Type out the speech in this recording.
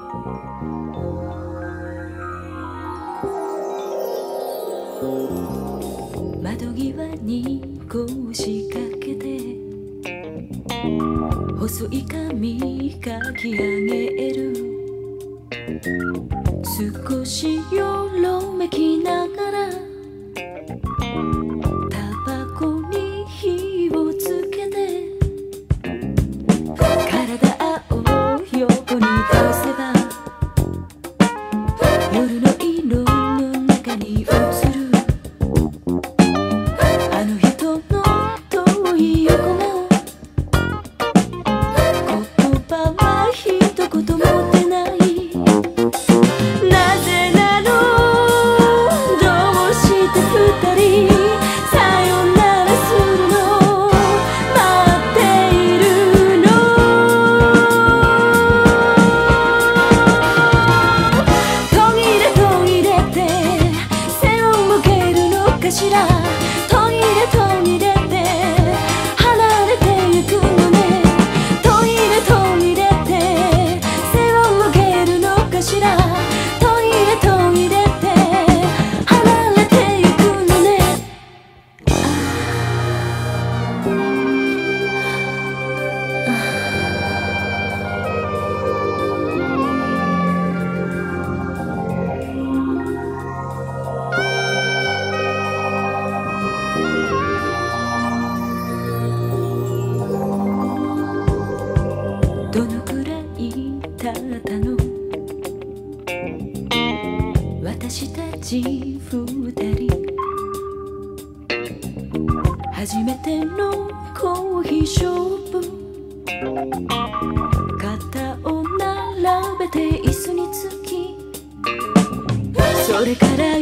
窓際に腰掛けて細い髪かき上げる。少しよろめきながらタバコに火をつけて体を横に倒せば夜の色の中に映るあの人の遠い横顔。言葉は一言も出ない。なぜなのどうして二人さよならするの待っているの。途切れ途切れて背を向けるのかしら。途切れ途切れて離れてゆくのね。途切れ途切れて背を向けるのかしら。途切れ途切れて離れてゆくのね。どのくらい経ったの私たち二人。初めてのコーヒーショップ。肩を並べて椅子につきそれから